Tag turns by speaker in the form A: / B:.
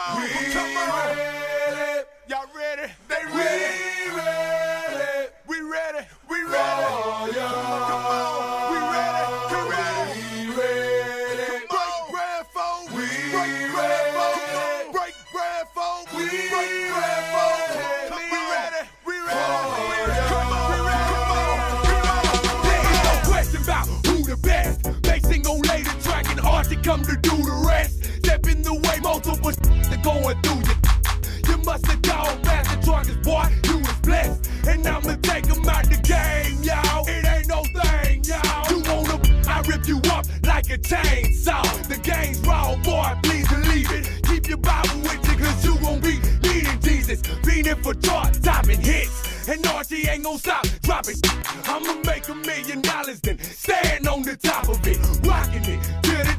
A: on, come on. Y'all ready? They ready. We ready. We ready. Oh, yeah. Come on. We ready. Come on. We ready. Break bread, folks. Break bread, folks. Break bread, folks. Break bread, folks. We ready. We ready. Oh, yeah. Come on. We ready. Come on. Come on. There ain't no question about who the best. Mason gon' lay the track and Archie come to do the rest. Step in the way, multiple are going through you. You must have gone past the charges, boy. You was blessed. And I'ma take him out the game, y'all. It ain't no thing, y'all. You wanna, I rip you up like a chainsaw. The game's raw, boy, please believe it. Keep your Bible with you, cause you won't be needing Jesus. Feeding for chart-topping hits. And Archie ain't gon' stop dropping. I'ma make $1 million, then stand on the top of it. Rocking it till the